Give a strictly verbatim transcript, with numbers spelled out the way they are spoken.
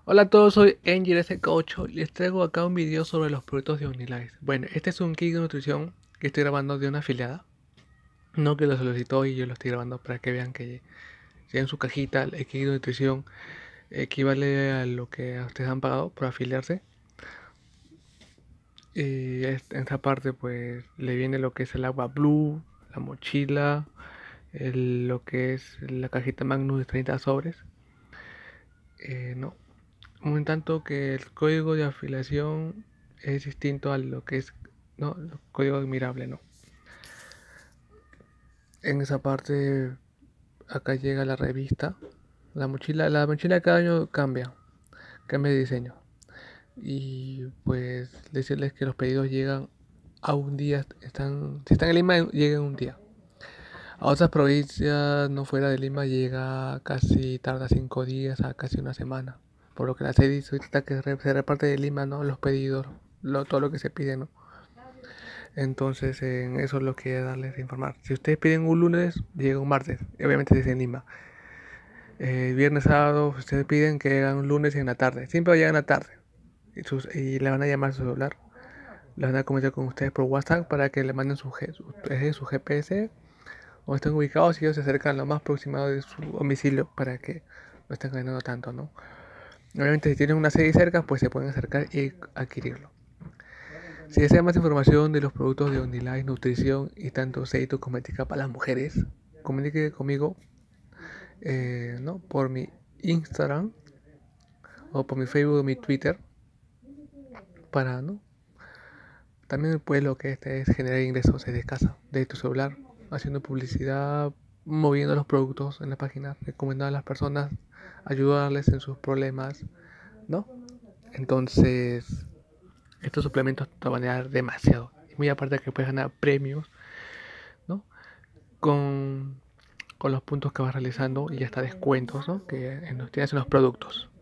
Hola a todos, soy Angel S K ocho y les traigo acá un video sobre los productos de Unilife. Bueno, este es un kit de nutrición que estoy grabando de una afiliada, no que lo solicitó y yo lo estoy grabando para que vean que ya en su cajita el kit de nutrición equivale a lo que ustedes han pagado por afiliarse. Y en esta parte pues le viene lo que es el agua blue, la mochila, el- lo que es la cajita Magnus de treinta sobres. Eh, no, Un tanto que el código de afiliación es distinto a lo que es, no, el código admirable, no. En esa parte, acá llega la revista. La mochila, la mochila cada año cambia, cambia de diseño. Y pues decirles que los pedidos llegan a un día, están, si están en Lima, llegan un día. A otras provincias no fuera de Lima llega casi, tarda cinco días a casi una semana. Por lo que la sede solicita que se reparte de Lima, ¿no? Los pedidos, lo, todo lo que se pide, ¿no? Entonces, en eso es lo que darles a informar. Si ustedes piden un lunes, llega un martes. Y obviamente si es en Lima. Eh, viernes, sábado, ustedes piden que llegan un lunes en la tarde. Siempre llegan a la tarde. Y, sus, y le van a llamar a su celular. Le van a comunicar con ustedes por WhatsApp para que le manden su, su, su G P S o estén ubicados y ellos se acercan lo más aproximado de su domicilio para que no estén ganando tanto, ¿no? Obviamente si tienen una sede cerca, pues se pueden acercar y adquirirlo. Si desean más información de los productos de Unilife, nutrición y tanto aceite y cosmética para las mujeres, comunique conmigo eh, ¿no? por mi Instagram o por mi Facebook o mi Twitter para, ¿no? También pues lo que este es generar ingresos desde casa, desde tu celular, haciendo publicidad, moviendo los productos en la página, recomendando a las personas, ayudarles en sus problemas, ¿no? Entonces, estos suplementos te van a dar demasiado. Y muy aparte que puedes ganar premios, ¿no? Con, con los puntos que vas realizando y hasta descuentos, ¿no? Que en los, tienes en los productos.